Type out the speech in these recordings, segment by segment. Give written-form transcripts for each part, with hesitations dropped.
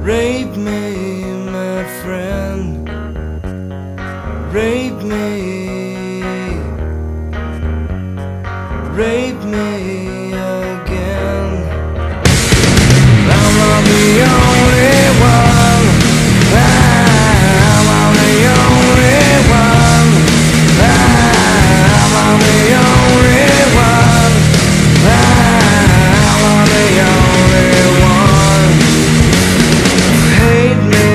Rape me, my friend. Rape me. Rape me again. I'm not the only one. I'm not the only one. I'm not the only one. I'm not the only one. Hate me.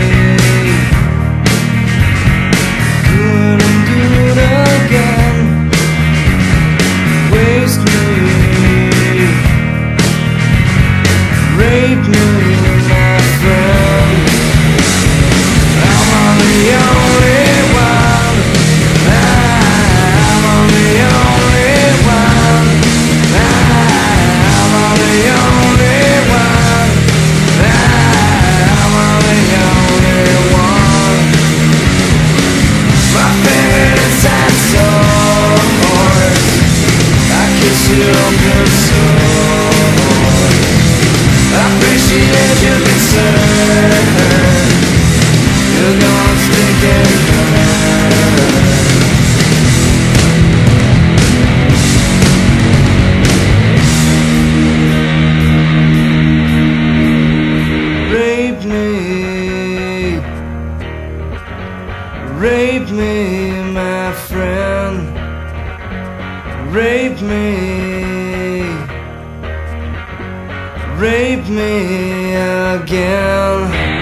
Do it and do it again. Waste me. Rape me, my friend. I'm on the only one. I'm on the only one. I'm on the only one. I'm on the only one. My favorite inside source. I kiss you open source. I appreciate your concern. You're gonna stick and burn. Rape me. Rape me, my friend. Rape me. Rape me again.